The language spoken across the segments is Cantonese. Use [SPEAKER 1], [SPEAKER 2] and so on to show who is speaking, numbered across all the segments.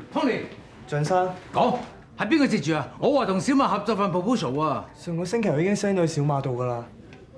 [SPEAKER 1] Tony，
[SPEAKER 2] 張生，
[SPEAKER 1] 講係邊個接住啊？我話同小馬合作份 proposal 啊。
[SPEAKER 2] 上個星期我已經 send 到去小馬度㗎啦。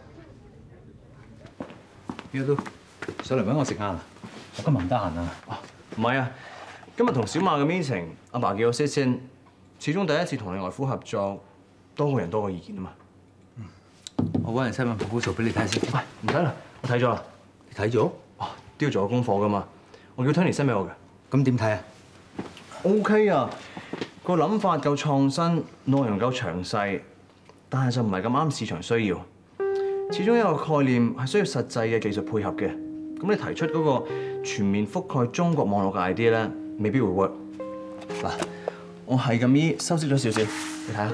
[SPEAKER 3] 邊個都上嚟揾我食晏啊？我今日唔得閒啊。
[SPEAKER 4] 唔係啊，今日同小馬嘅 meeting，阿爸叫我 sit in，始終第一次同你外父合作，多個人多個意見啊嘛。
[SPEAKER 3] 我揾人 send 份 proposal 俾你睇先。
[SPEAKER 4] 喂，唔使啦，我睇咗啦。
[SPEAKER 3] 你睇咗？
[SPEAKER 4] 哇，都要做個功課㗎嘛。我叫 Tony send 俾我嘅。
[SPEAKER 3] 咁點睇啊
[SPEAKER 4] ？OK 啊，個諗法夠創新，內容夠詳細，但係就唔係咁啱市場需要。始終一個概念係需要實際嘅技術配合嘅。咁你提出嗰個全面覆蓋中國網絡嘅 idea 咧，未必會 work。嗱，我係咁依修飾咗少少，你睇下。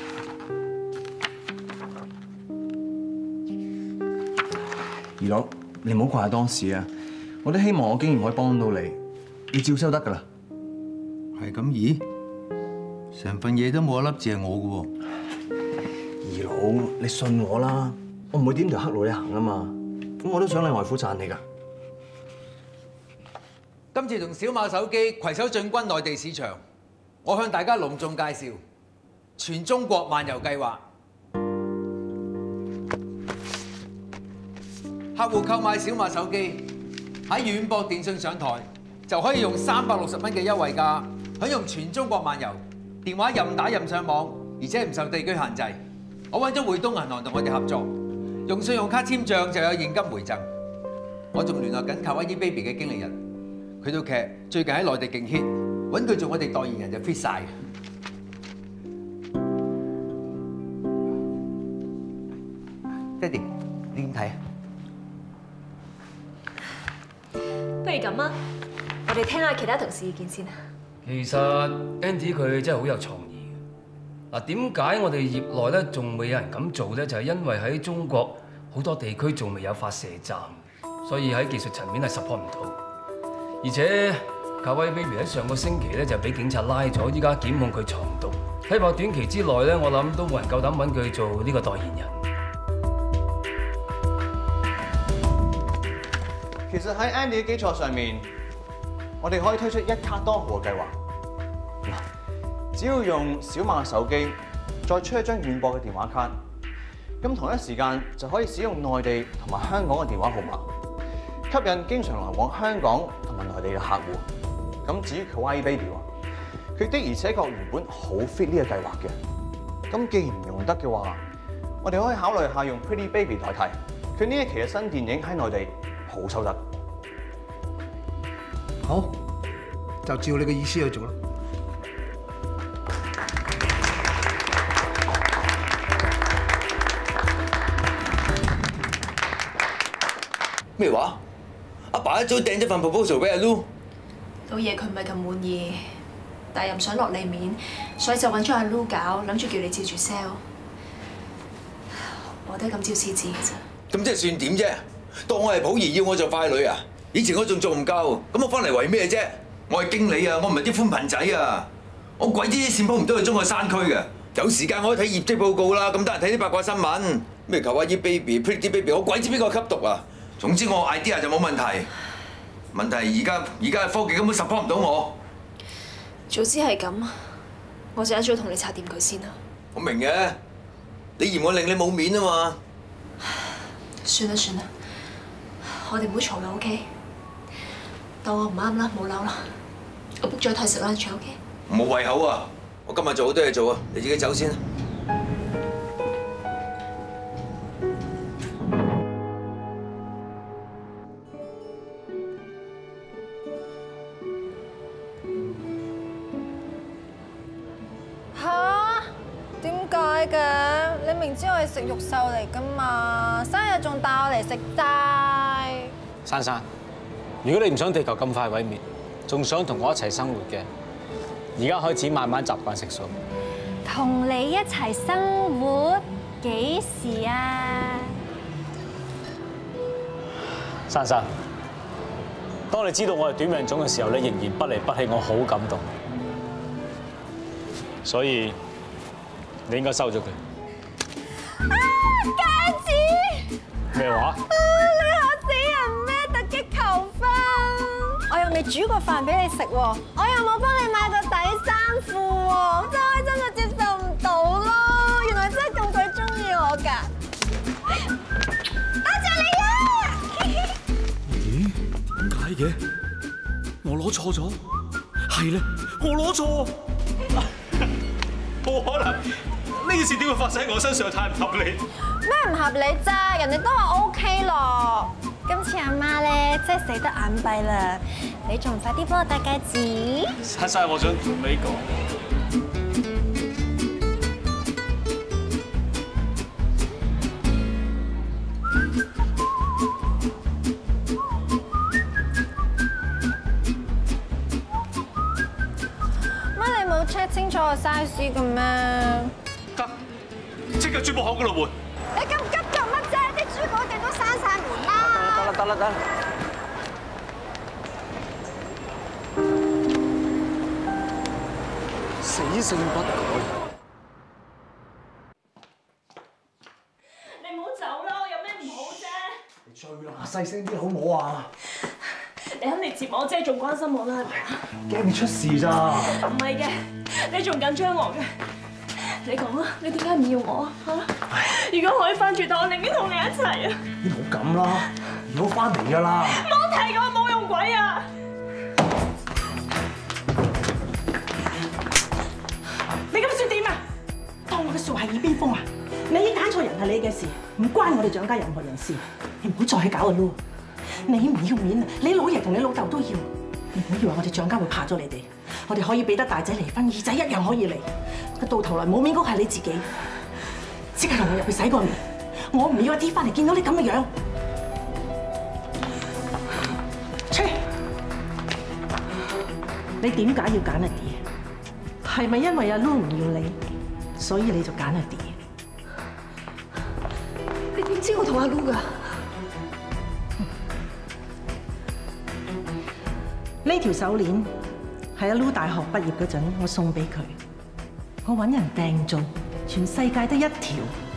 [SPEAKER 4] 二佬，你唔好怪當時啊！我都希望我經驗可以幫到你，你照收得㗎啦。
[SPEAKER 3] 係咁咦？成份嘢都冇一粒字係我嘅喎。
[SPEAKER 4] 二佬，你信我啦，我唔會點條黑路你行啊嘛。咁我都想你外父讚你㗎。
[SPEAKER 1] 今次同小馬手機攜手進軍內地市場，我向大家隆重介紹全中國漫遊計劃。客戶購買小馬手機，喺遠博電信上台就可以用360蚊嘅優惠價，享用全中國漫遊，電話任打任上網，而且唔受地區限制。我揾咗匯東銀行同我哋合作，用信用卡簽帳就有現金回贈。我仲聯絡緊卡哇伊 Baby 嘅經理人，佢套劇最近喺內地勁 hit，揾佢做我哋代言人就 fit 晒。爹哋，你點睇啊？
[SPEAKER 5] 不如咁啊，我哋聽下其他同事意見先啊。
[SPEAKER 6] 其實 Andy 佢真係好有創意嘅。嗱，點解我哋業內咧仲未有人咁做咧？就係因為喺中國好多地區仲未有發射站，所以喺技術層面係 support 唔到。而且卡哇伊 Baby 喺上個星期咧就俾警察拉咗，依家檢控佢藏毒。希望短期之內咧，我諗都冇人夠膽揾佢做呢個代言人。
[SPEAKER 4] 其實喺 Andy 嘅基礎上面，我哋可以推出一卡多號嘅計劃。嗱，只要用小馬嘅手機，再出一張遠博嘅電話卡，咁同一時間就可以使用內地同埋香港嘅電話號碼，吸引經常來往香港同埋內地嘅客戶。咁至於卡哇伊 Baby 喎，佢的而且確原本好 fit 呢個計劃嘅。咁既然唔用得嘅話，我哋可以考慮下用 Pretty Baby 代替。佢呢一期嘅新電影喺內地好收得。
[SPEAKER 7] 好，就照你嘅意思去做啦。
[SPEAKER 8] 咩話？阿爸一早掟咗份 proposal 俾阿 Lu。
[SPEAKER 5] 老爺佢唔係咁滿意，但係又唔想落你面，所以就揾咗阿 Lu 搞，諗住叫你照住 sell。我都係咁照獅子嘅啫。
[SPEAKER 8] 咁即係算點啫？當我係溥儀要我做傀儡啊！以前我仲做唔夠，咁我翻嚟為咩啫？我係經理啊，我唔係啲寬頻仔啊！我鬼知啲線鋪唔都去中國山區嘅，有時間我都睇業績報告啦，咁得閒睇啲八卦新聞，咩卡哇伊 Baby、Pretty Baby， 我鬼知邊個吸毒啊！總之我 idea 就冇問題，問題而家嘅科技根本 support 唔到我。
[SPEAKER 5] 早知係咁，我就一早同你拆掂佢先啦。
[SPEAKER 8] 我明嘅，你嫌我令你冇面啊嘛。
[SPEAKER 5] 算啦算啦，我哋唔好嘈啦 ，OK？ 當我唔啱啦，冇嬲啦。我 book 咗台食 lunch，OK？
[SPEAKER 8] 冇胃口啊！我今日做好多嘢做啊，你自己走先啦。
[SPEAKER 9] 吓？點解嘅？你明知我係食肉獸嚟噶嘛，生日仲帶我嚟食齋。
[SPEAKER 10] 珊珊，如果你唔想地球咁快毀滅，仲想同我一齊生活嘅，而家開始慢慢習慣食素。
[SPEAKER 9] 同你一齊生活幾時啊？
[SPEAKER 10] 珊珊，當你知道我係短命種嘅時候，你仍然不離不棄，我好感動。所以你應該收咗佢。
[SPEAKER 9] 戒指！
[SPEAKER 10] 咩話？
[SPEAKER 9] 你嚇死人咩？突擊求婚！我用未煮過飯俾你食喎，我又冇幫你買個底衫褲喎，真係真係接受唔到咯！原來真係咁鬼中意我㗎，多謝你啊！
[SPEAKER 11] 咦？點解嘅？我攞錯咗？係咧，我攞錯。冇可能，呢件事點會發生喺我身上？太唔合理。
[SPEAKER 9] 咩唔合理啫？人哋都話 OK 咯。今次阿媽咧真係死得眼閉啦！你仲唔快啲幫我戴戒指？
[SPEAKER 11] 珊珊，我想同你講。
[SPEAKER 9] 乜你冇 check 清楚個 size 嘅咩？
[SPEAKER 11] 得，即刻轉部口嗰度換。
[SPEAKER 9] 你咁急做乜啫？啲珠寶店都閂晒門啦！
[SPEAKER 4] 得啦，
[SPEAKER 11] 死性不改。
[SPEAKER 12] 你唔好走啦，我有咩唔好啫？
[SPEAKER 2] 你追啦，細聲啲好唔好啊？
[SPEAKER 12] 你肯嚟接我，即係仲關心我啦，係咪啊？
[SPEAKER 2] 驚你出事咋？
[SPEAKER 12] 唔係嘅，你仲緊張我嘅。你講啊，你點解唔要我啊？嚇！如果可以翻轉頭，我寧願同你一齊啊！
[SPEAKER 2] 你唔好咁啦，如果翻嚟㗎啦。
[SPEAKER 12] 冇提過冇用鬼啊！
[SPEAKER 13] 你咁算點啊？當我嘅數係耳邊風啊！你揀錯人係你嘅事，唔關我哋蔣家任何人事。你唔好再去搞個撈，你唔要面啊！你老爺同你老豆都要，你唔好以為我哋蔣家會怕咗你哋。我哋可以俾得大仔離婚，二仔一樣可以離。到頭來冇面嗰係你自己，即刻同我入去洗個面。我唔要一啲翻嚟見到你咁嘅樣。切！你點解要揀阿 D？ 係咪因為阿 Lu 唔要你，所以你就揀阿 D？
[SPEAKER 5] 你點知我同阿 Lu 㗎？
[SPEAKER 13] 呢條手鏈係阿 Lu 大學畢業嗰陣，我送俾佢。我揾人訂做，全世界得一條。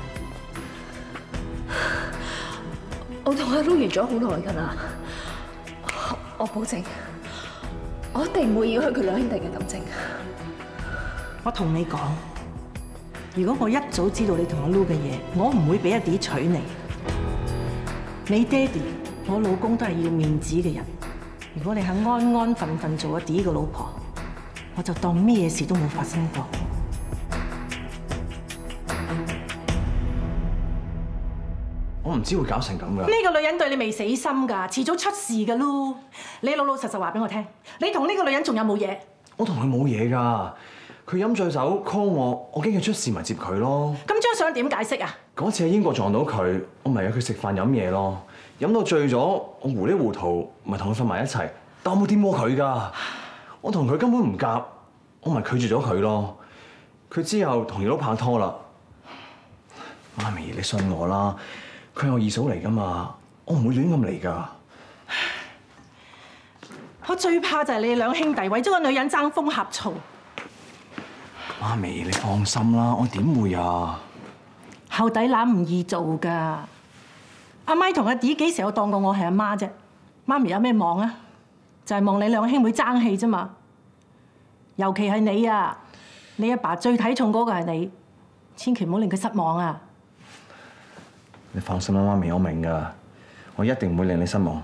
[SPEAKER 5] 我同阿 Lu 完咗好耐㗎啦，我保證，我一定唔會擾去佢兩兄弟嘅感情。
[SPEAKER 13] 我同你講，如果我一早知道你同阿 Lu 嘅嘢，我唔會俾阿 D 娶你。你爹哋，我老公都係要面子嘅人。如果你肯安安分分做阿 D 嘅老婆，我就當咩事都冇發生過。
[SPEAKER 4] 我唔知會搞成咁噶。
[SPEAKER 13] 呢個女人對你未死心㗎，遲早出事㗎咯。你老老實實話俾我聽，你同呢個女人仲有冇嘢？
[SPEAKER 4] 我同佢冇嘢㗎，佢飲醉酒 call 我，我驚佢出事咪接佢咯。
[SPEAKER 13] 咁張相點解釋啊？
[SPEAKER 4] 嗰次喺英國撞到佢，我咪約佢食飯飲嘢咯。飲到醉咗，我糊裡糊塗咪同佢瞓埋一齊，但我冇掂過佢㗎。我同佢根本唔夾，我咪拒絕咗佢咯。佢之後同二佬拍拖啦。媽咪，你信我啦。佢係我二嫂嚟㗎嘛，我唔會亂咁嚟㗎。
[SPEAKER 13] 我最怕就係你哋兩兄弟為咗個女人爭風呷醋。
[SPEAKER 4] 媽咪，你放心啦，我點會啊？
[SPEAKER 13] 後底乸唔易做㗎。阿咪同阿 D 幾時有當過我係阿媽啫？媽咪有咩望啊？就係望你兩兄妹爭氣啫嘛。尤其係你啊，你阿爸最睇重嗰個係你，千祈唔好令佢失望啊！
[SPEAKER 4] 你放心啦，媽咪，我明㗎，我一定唔會令你失望。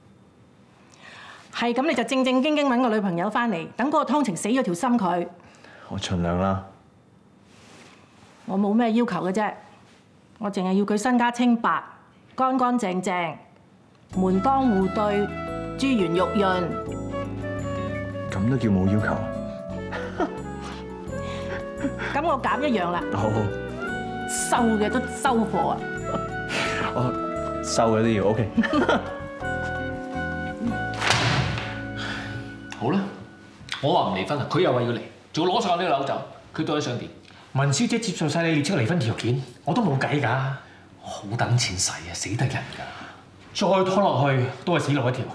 [SPEAKER 13] 係咁，你就正正經經揾個女朋友翻嚟，等嗰個湯情死咗條心佢。
[SPEAKER 4] 我盡量啦。
[SPEAKER 13] 我冇咩要求嘅啫，我淨係要佢身家清白、乾乾淨淨、門當戶對、珠圓玉潤。
[SPEAKER 4] 咁都叫冇要求？
[SPEAKER 13] 咁我減一樣啦。
[SPEAKER 4] 好。
[SPEAKER 13] 收嘅都收貨啊！
[SPEAKER 4] 我收嘅都要 OK。
[SPEAKER 10] 好啦，我話唔離婚啊，佢又話要離，仲要攞晒我呢個樓走，佢到底想點？文小姐接受晒你列出離婚條件，我都冇計㗎，好等錢使啊，死得人㗎，再拖落去都係死路一條。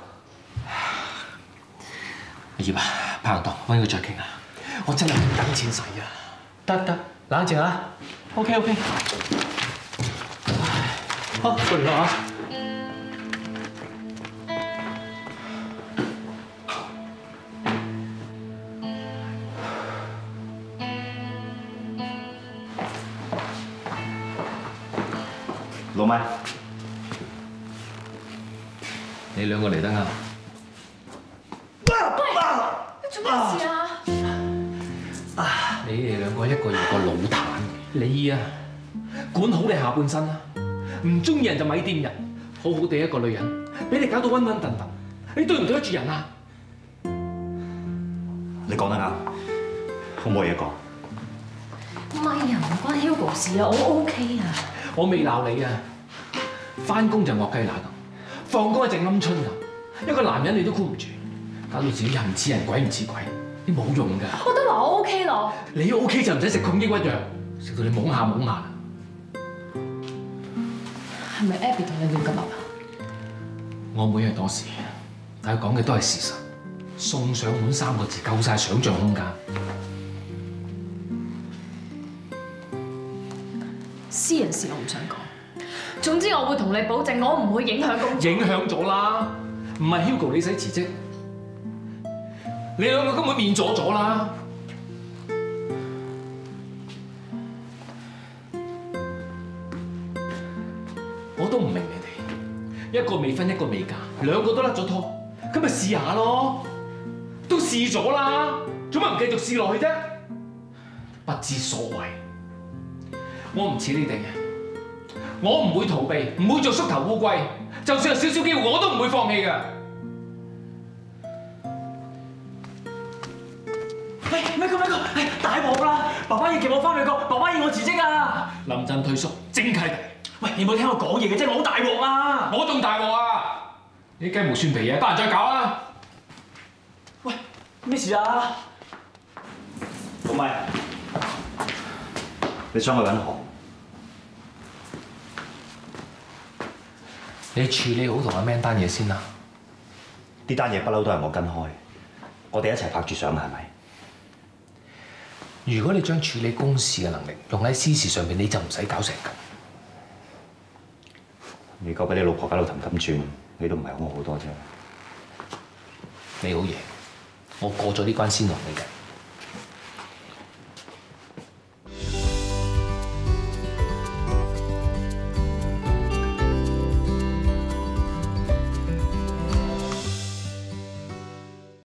[SPEAKER 10] 阿葉啊，拍檔，揾佢再傾下，我真係唔等錢使啊！得，冷靜下 ，OK。好，過嚟啦嚇。 老麥，你兩個嚟得啱。
[SPEAKER 12] 你做咩事啊？
[SPEAKER 10] 你哋兩個一個二個老壇，你啊管好你下半身啦，唔中意人就咪掂人，好好地一個女人，俾你搞到暈暈頓頓，你對唔對得住人啊？
[SPEAKER 4] 你講得啱，我冇嘢講。
[SPEAKER 12] 唔係啊，唔關 Hugo 事啊，我 OK 啊。
[SPEAKER 10] 我未鬧你啊！翻工就惡雞乸咁，放工一隻鵪鶉咁，一個男人你都箍唔住，搞到自己人唔似人，鬼唔似鬼，你冇用㗎。
[SPEAKER 12] 我都話我 OK 咯。
[SPEAKER 10] 你 OK 就唔使食抗抑鬱藥，食到你懵下懵下。
[SPEAKER 12] 係咪 Abby 同你亂咁噏啊？
[SPEAKER 10] 我妹係多事，但係講嘅都係事實。送上門3個字夠晒想像空間。
[SPEAKER 12] 私人事我唔想講。總之我會同你保證，我唔會影響工作。
[SPEAKER 10] 影響咗啦，唔係 Hugo 你使辭職，你兩個根本面阻咗啦。我都唔明你哋，一個未婚一個未嫁，兩個都甩咗拖，咁咪試下咯。都試咗啦，做乜唔繼續試落去啫？不知所謂，我唔似你哋嘅，我唔會逃避，唔會做縮頭烏龜，就算有少少機會，我都唔會放棄㗎。
[SPEAKER 2] 喂，咩個？大鑊啦！爸爸要叫我翻美國，爸爸要我辭職啊！
[SPEAKER 10] 臨陣退縮，正契弟。
[SPEAKER 2] 喂，你冇聽我講嘢嘅啫，我好大鑊啊！
[SPEAKER 10] 我仲大鑊啊！你雞毛蒜皮嘢，得閒再搞啊！
[SPEAKER 2] 喂，咩事啊？老麥，你想去揾何？
[SPEAKER 10] 你處理好同阿 Man 單嘢先啦。
[SPEAKER 4] 呢單嘢不嬲都係我跟開，我哋一齊拍住上係咪？
[SPEAKER 10] 如果你將處理公事嘅能力用喺私事上邊，你就唔使搞成咁。
[SPEAKER 4] 你夠俾你老婆搞到氹氹轉，你都唔係好我好多啫。
[SPEAKER 10] 你好嘢，我過咗呢關先同你計。